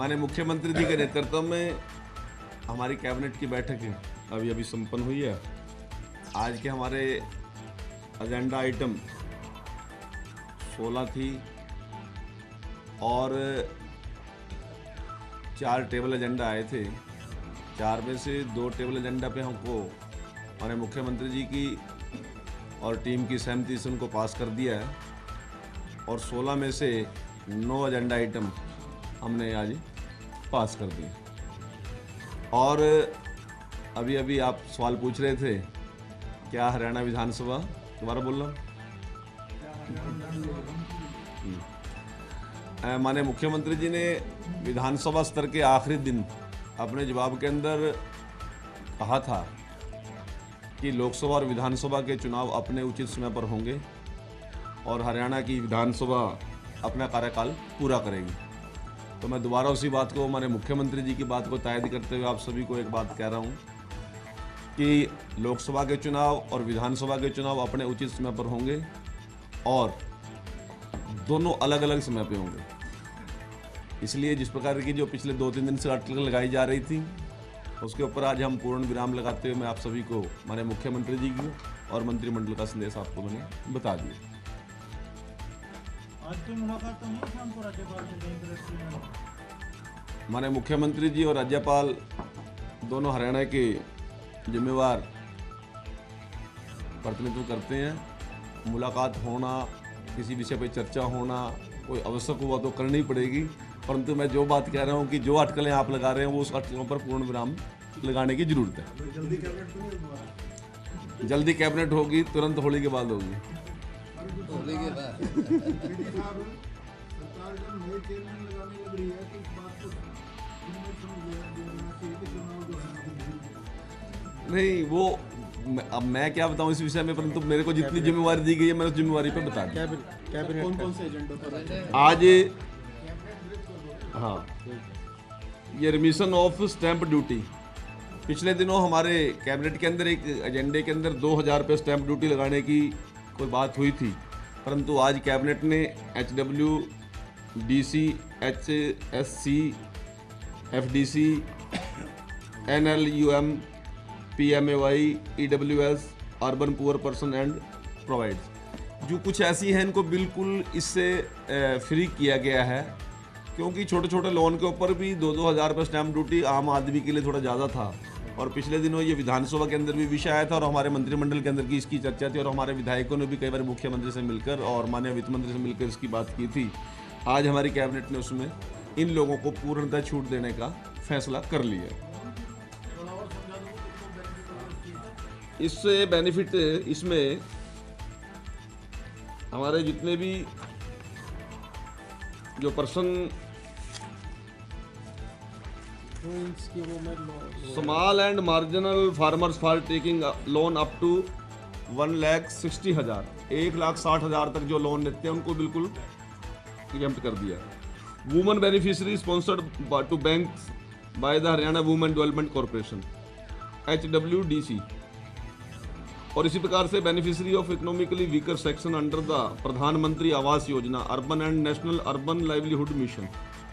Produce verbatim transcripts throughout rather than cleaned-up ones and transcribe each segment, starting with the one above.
माननीय मुख्यमंत्री जी के नेतृत्व में हमारी कैबिनेट की बैठक अभी अभी संपन्न हुई है। आज के हमारे एजेंडा आइटम सोलह थी और चार टेबल एजेंडा आए थे। चार में से दो टेबल एजेंडा पे हमको हमारे मुख्यमंत्री जी की और टीम की सहमति से उनको पास कर दिया है और सोलह में से नौ एजेंडा आइटम हमने आज पास कर दिए। और अभी अभी आप सवाल पूछ रहे थे क्या हरियाणा विधानसभा, दोबारा बोल रहा हूँ, माननीय मुख्यमंत्री जी ने विधानसभा स्तर के आखिरी दिन अपने जवाब के अंदर कहा था कि लोकसभा और विधानसभा के चुनाव अपने उचित समय पर होंगे और हरियाणा की विधानसभा अपना कार्यकाल पूरा करेगी। तो मैं दोबारा उसी बात को, हमारे मुख्यमंत्री जी की बात को तायद करते हुए आप सभी को एक बात कह रहा हूँ कि लोकसभा के चुनाव और विधानसभा के चुनाव अपने उचित समय पर होंगे और दोनों अलग अलग समय पे होंगे। इसलिए जिस प्रकार की जो पिछले दो तीन दिन से अटकलें लगाई जा रही थी उसके ऊपर आज हम पूर्ण विराम लगाते हुए मैं आप सभी को, हमारे मुख्यमंत्री जी की और मंत्रिमंडल का संदेश आपको मैंने बता दिया। आज तो मुलाकात तो नहीं हमको राज्यपाल से, हमारे मुख्यमंत्री जी और राज्यपाल दोनों हरियाणा के जिम्मेवार प्रतिनिधित्व करते हैं। मुलाकात होना, किसी विषय पर चर्चा होना कोई आवश्यक हुआ तो करनी पड़ेगी, परंतु मैं जो बात कह रहा हूँ कि जो अटकलें आप लगा रहे हैं वो उस अटकलों पर पूर्ण विराम लगाने की जरूरत है। जल्दी कैबिनेट तो नहीं होगा? जल्दी कैबिनेट होगी, तुरंत होली के बाद होगी। होली के बाद सरकार जब नए चेयरमैन लगाने लग रही है तो इस बात को देना चाहिए कि चुनाव जो है नहीं, वो अब मैं क्या बताऊं इस विषय में, परंतु मेरे को जितनी जिम्मेवारी दी गई है मैं उस जिम्मेवारी पे बता दूं। कैबिनेट कौन कौन से एजेंडों पर आज हाँ, ये रिमिशन ऑफ स्टैंप ड्यूटी, पिछले दिनों हमारे कैबिनेट के अंदर एक एजेंडे के अंदर दो हज़ार रुपये स्टैंप ड्यूटी लगाने की कोई बात हुई थी, परंतु आज कैबिनेट ने H W D C, H S C, F D C, N L U M, P M A Y, E W S, urban poor person and provides, जो कुछ ऐसी हैं इनको बिल्कुल इससे फ्री किया गया है, क्योंकि छोटे छोटे लोन के ऊपर भी दो दो हज़ार रुपये स्टैंप ड्यूटी आम आदमी के लिए थोड़ा ज़्यादा था। और पिछले दिनों ये विधानसभा के अंदर भी विषय आया था और हमारे मंत्रिमंडल के अंदर की इसकी चर्चा थी और हमारे विधायकों ने भी कई बार मुख्यमंत्री से मिलकर और माननीय वित्त मंत्री से मिलकर इसकी बात की थी। आज हमारी कैबिनेट ने उसमें इन लोगों को पूर्णतः छूट देने का फैसला कर लिया। इससे बेनिफिट, इसमें हमारे जितने भी जो person small and marginal farmers for taking loan up to one lakh sixty हज़ार, एक लाख साठ हज़ार तक जो लोन लेते हैं उनको बिल्कुल एग्जम्प्ट कर दिया। Women beneficiary sponsored to banks by the Haryana women development corporation, H W D C. और इसी प्रकार से beneficiary of economically weaker section under the Pradhan Mantri Awas Yojana, urban and national urban livelihood mission.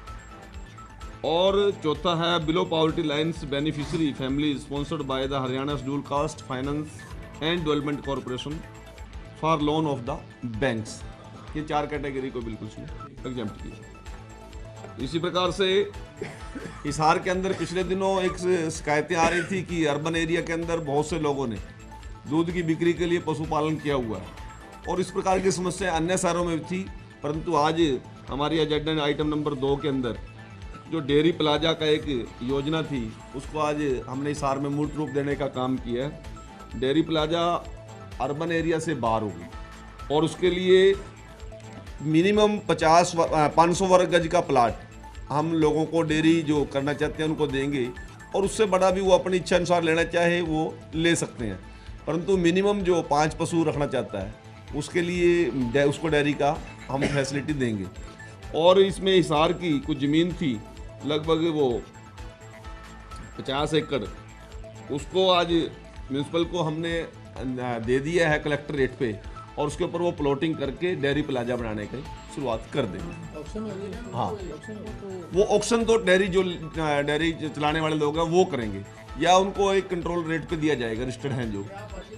और चौथा है below poverty lines beneficiary family sponsored by the Haryana scheduled caste finance and development corporation for loan of the banks. ये चार category को बिल्कुल exempt किया। इसी प्रकार से हिसार के अंदर पिछले दिनों एक शिकायतें आ रही थी कि अर्बन एरिया के अंदर बहुत से लोगों ने दूध की बिक्री के लिए पशुपालन किया हुआ है और इस प्रकार की समस्या अन्य शहरों में थी, परंतु आज हमारी एजेंडा आइटम नंबर दो के अंदर जो डेयरी प्लाजा का एक योजना थी उसको आज हमने हिसार में मूर्त रूप देने का काम किया है। डेयरी प्लाजा अर्बन एरिया से बाहर होगी और उसके लिए मिनिमम पचास पाँच सौ वर्ग गज का प्लाट हम लोगों को डेयरी जो करना चाहते हैं उनको देंगे और उससे बड़ा भी वो अपनी इच्छा अनुसार लेना चाहे वो ले सकते हैं, परंतु मिनिमम जो पाँच पशु रखना चाहता है उसके लिए उसको डेयरी का हम फैसिलिटी देंगे। और इसमें हिसार की कुछ ज़मीन थी लगभग वो पचास एकड़, उसको आज म्यूनसिपल को हमने दे दिया है कलेक्टर रेट पे और उसके ऊपर वो प्लॉटिंग करके डेयरी प्लाजा बनाने की शुरुआत कर देंगे। ऑप्शन हो गया। हाँ, ऑप्शन हो तो वो ऑक्शन तो डेयरी जो डेयरी चलाने वाले लोग हैं वो करेंगे, या उनको एक कंट्रोल रेट पे दिया जाएगा, रजिस्टर्ड हैं जो।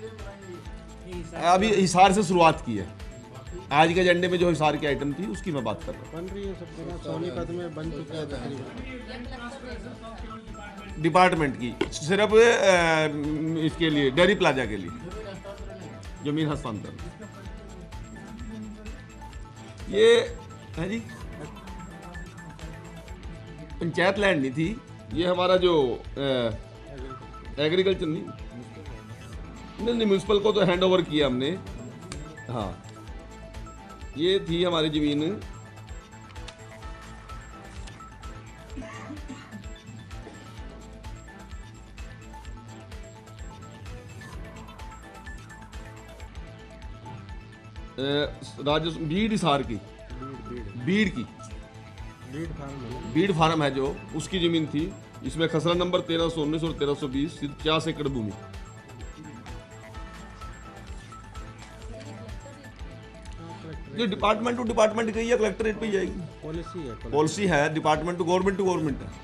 अभी हिसार से शुरुआत की है, आज के एजेंडे में जो हिसार की आइटम थी उसकी मैं बात कर रहा बन रही है सब जगह, सोनीपत में बन चुका है तकरीबन। हूँ। डिपार्टमेंट की सिर्फ अ, इसके लिए डेयरी प्लाजा के लिए जमीन हस्तांतरण, ये है जी पंचायत लैंड नहीं थी, ये हमारा जो एग्रीकल्चर नहीं नहीं नहीं म्यूनसिपल को तो हैंड ओवर किया हमने। हाँ, ये थी हमारी जमीन राजस्व बीड हिसार की, बीड की बीड फार्म है ना? बीड फार्म है जो, उसकी जमीन थी। इसमें खसरा नंबर तेरह सौ उन्नीस और तेरह सौ बीस, पचास एकड़ भूमि। ये डिपार्टमेंट टू डिपार्टमेंट गई है, कलेक्टरेट पे जाएगी। पॉलिसी है, पॉलिसी है, department to government to government है।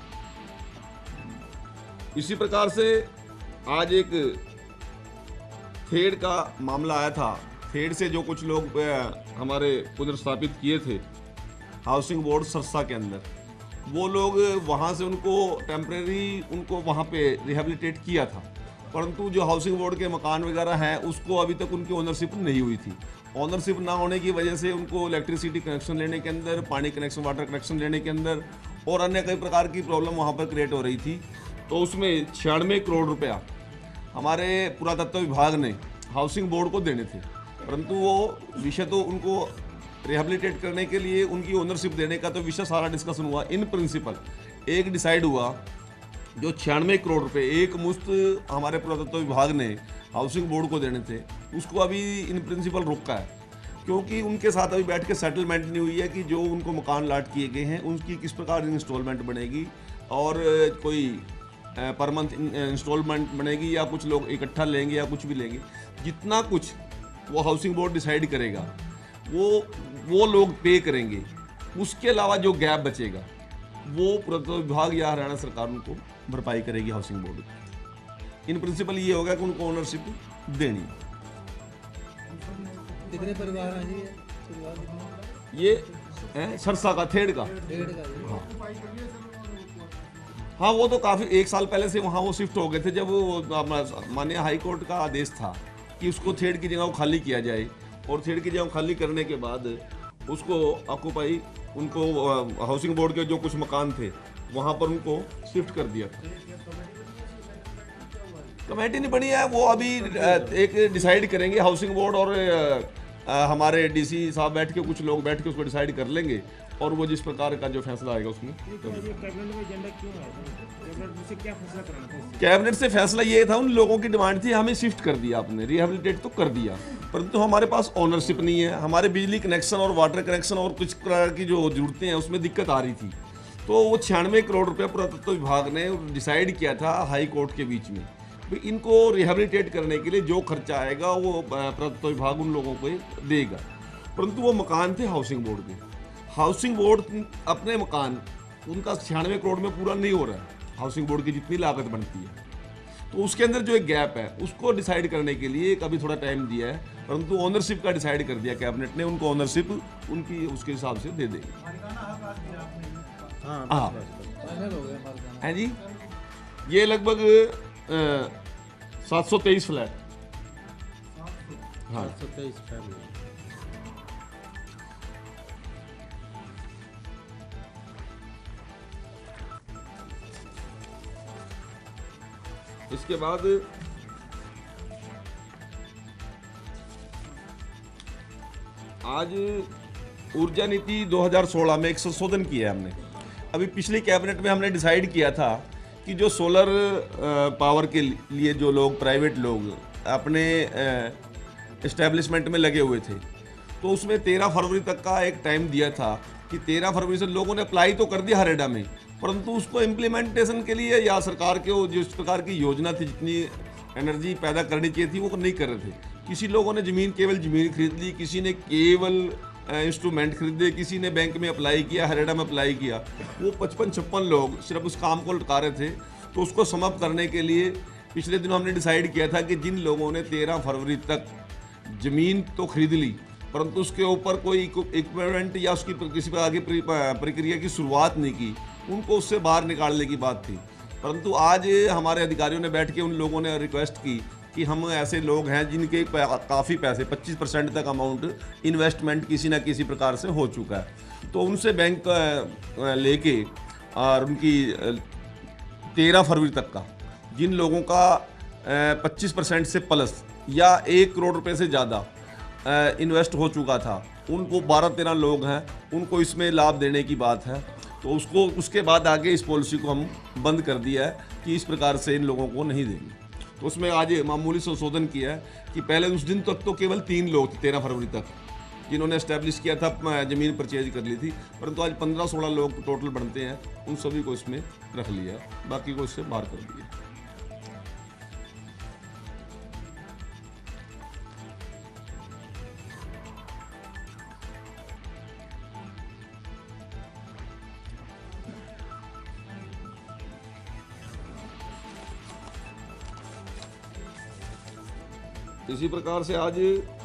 इसी प्रकार से आज एक थेड़ का मामला आया था। थेड़ से जो कुछ लोग अ, हमारे पुनर्स्थापित किए थे हाउसिंग बोर्ड सरसा के अंदर, वो लोग वहाँ से उनको टेम्परेरी उनको वहाँ पे रिहेबिलिटेट किया था, परंतु जो हाउसिंग बोर्ड के मकान वगैरह हैं उसको अभी तक उनकी ओनरशिप नहीं हुई थी। ओनरशिप ना होने की वजह से उनको इलेक्ट्रिसिटी कनेक्शन लेने के अंदर, पानी कनेक्शन, वाटर कनेक्शन लेने के अंदर और अन्य कई प्रकार की प्रॉब्लम वहाँ पर क्रिएट हो रही थी। तो उसमें छियानवे करोड़ रुपया हमारे पुरातत्व विभाग ने हाउसिंग बोर्ड को देने थे, परंतु वो विषय तो उनको रिहेबिलिटेट करने के लिए उनकी ओनरशिप देने का तो विषय सारा डिस्कशन हुआ। इन प्रिंसिपल एक डिसाइड हुआ, जो छियानवे करोड़ रुपए एक मुश्त हमारे पुरातत्व विभाग ने हाउसिंग बोर्ड को देने थे, उसको अभी इन प्रिंसिपल रोका है, क्योंकि उनके साथ अभी बैठ के सेटलमेंट नहीं हुई है कि जो उनको मकान लाट किए गए हैं उनकी किस प्रकार इंस्टॉलमेंट बनेगी और कोई पर मंथ इंस्टॉलमेंट बनेगी या कुछ लोग इकट्ठा लेंगे या कुछ भी लेंगे। जितना कुछ वो हाउसिंग बोर्ड डिसाइड करेगा वो वो लोग पे करेंगे। उसके अलावा जो गैप बचेगा वो पुरातत्व विभाग या हरियाणा सरकार उनको भरपाई करेगी हाउसिंग बोर्ड की। इन प्रिंसिपल ये होगा कि उनको ओनरशिप देनी है। कितने परिवार हैं जी? परिवार कितने? ये है सरसा का, थेड़ का। डेढ़ का जी। हाँ हाँ, वो तो काफ़ी एक साल पहले से वहाँ वो शिफ्ट हो गए थे, जब वो माननीय हाई कोर्ट का आदेश था कि उसको थेड़ की जगह को खाली किया जाए, और थेड़ की जगह खाली करने के बाद उसको ऑक्यूपाई उनको हाउसिंग बोर्ड के जो कुछ मकान थे वहाँ पर उनको शिफ्ट कर दिया था। कमेटी नहीं बनी है, वो अभी एक डिसाइड करेंगे हाउसिंग बोर्ड और हमारे डीसी साहब बैठ के, कुछ लोग बैठ के उसको डिसाइड कर लेंगे और वो जिस प्रकार का जो फैसला आएगा उसमें। कैबिनेट में एजेंडा क्यों आया था? कैबिनेट से क्या फैसला कराना था इससे? कैबिनेट से फैसला ये था, उन लोगों की डिमांड थी, हमें शिफ्ट कर दिया आपने, रिहेबिलिटेट तो कर दिया, परंतु हमारे पास ओनरशिप नहीं है, हमारे बिजली कनेक्शन और वाटर कनेक्शन और कुछ प्रकार की जो जरूरतें हैं उसमें दिक्कत आ रही थी। तो वो छियानवे करोड़ रुपया पुरातत्व विभाग ने डिसाइड किया था हाई कोर्ट के बीच में, भी इनको रिहेबिलिटेट करने के लिए जो खर्चा आएगा वो पुरातत्व विभाग उन लोगों को देगा। परंतु वो मकान थे हाउसिंग बोर्ड के, हाउसिंग बोर्ड अपने मकान उनका छियानवे करोड़ में पूरा नहीं हो रहा है, हाउसिंग बोर्ड की जितनी लागत बनती है। तो उसके अंदर जो एक गैप है उसको डिसाइड करने के लिए कभी थोड़ा टाइम दिया है, परंतु ओनरशिप का डिसाइड कर दिया कैबिनेट ने, उनको ओनरशिप उनकी उसके हिसाब से दे देंगे। हाँ हाँ फाइनल हो गया मालिकाना। है जी, ये लगभग सात सौ तेईस फ्लैट। हाँ, सात सौ तेईस फैमिली। इसके बाद आज ऊर्जा नीति दो हज़ार सोलह में एक संशोधन किया है हमने। अभी पिछली कैबिनेट में हमने डिसाइड किया था कि जो सोलर पावर के लिए जो लोग प्राइवेट लोग अपने एस्टेब्लिशमेंट में लगे हुए थे, तो उसमें तेरह फरवरी तक का एक टाइम दिया था कि तेरह फरवरी से लोगों ने अप्लाई तो कर दिया हरेडा में, परंतु उसको इम्प्लीमेंटेशन के लिए या सरकार के जिस प्रकार की योजना थी, जितनी एनर्जी पैदा करनी चाहिए थी वो नहीं कर रहे थे। किसी लोगों ने ज़मीन केवल ज़मीन खरीद ली, किसी ने केवल इंस्ट्रूमेंट खरीदे, किसी ने बैंक में अप्लाई किया, हरियाणा में अप्लाई किया। वो पचपन छप्पन लोग सिर्फ उस काम को लटका रहे थे। तो उसको समअप करने के लिए पिछले दिनों हमने डिसाइड किया था कि जिन लोगों ने तेरह फरवरी तक ज़मीन तो खरीद ली परंतु उसके ऊपर कोई इक्विपमेंट या उसकी किसी पर आगे प्रक्रिया की शुरुआत नहीं की, उनको उससे बाहर निकालने की बात थी। परंतु आज हमारे अधिकारियों ने बैठ के उन लोगों ने रिक्वेस्ट की कि हम ऐसे लोग हैं जिनके काफ़ी पैसे पच्चीस परसेंट तक अमाउंट इन्वेस्टमेंट किसी ना किसी प्रकार से हो चुका है, तो उनसे बैंक लेके और उनकी तेरह फरवरी तक का जिन लोगों का पच्चीस परसेंट से प्लस या एक करोड़ रुपए से ज़्यादा इन्वेस्ट हो चुका था, उनको बारह तेरह लोग हैं, उनको इसमें लाभ देने की बात है। तो उसको उसके बाद आगे इस पॉलिसी को हम बंद कर दिया है कि इस प्रकार से इन लोगों को नहीं देंगे। तो उसमें आज मामूली संशोधन किया है कि पहले उस दिन तक तो केवल तीन लोग थे तेरह फरवरी तक जिन्होंने एस्टेब्लिश किया था, ज़मीन परचेज कर ली थी, परंतु आज पंद्रह सोलह लोग टोटल बनते हैं, उन सभी को इसमें रख लिया है, बाकी को इससे बाहर कर दिया। इसी प्रकार से आज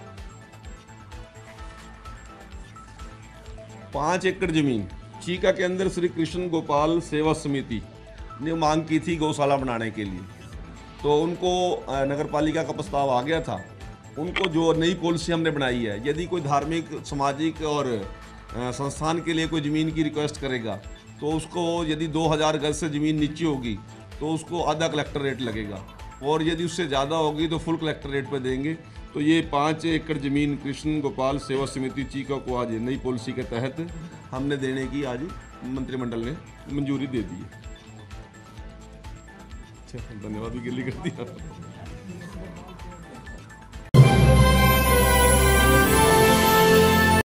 पाँच एकड़ जमीन चीका के अंदर श्री कृष्ण गोपाल सेवा समिति ने मांग की थी गौशाला बनाने के लिए, तो उनको नगर पालिका का प्रस्ताव आ गया था। उनको जो नई पॉलिसी हमने बनाई है, यदि कोई धार्मिक सामाजिक और संस्थान के लिए कोई ज़मीन की रिक्वेस्ट करेगा तो उसको यदि दो हज़ार गज से ज़मीन नीचे होगी तो उसको आधा कलेक्टर रेट लगेगा, और यदि उससे ज़्यादा होगी तो फुल कलेक्टर रेट पर देंगे। तो ये पाँच एकड़ ज़मीन कृष्ण गोपाल सेवा समिति चीका को आज नई पॉलिसी के तहत हमने देने की आज मंत्रिमंडल ने मंजूरी दे दी है। अच्छा, धन्यवाद, गिल्ली कर दिया।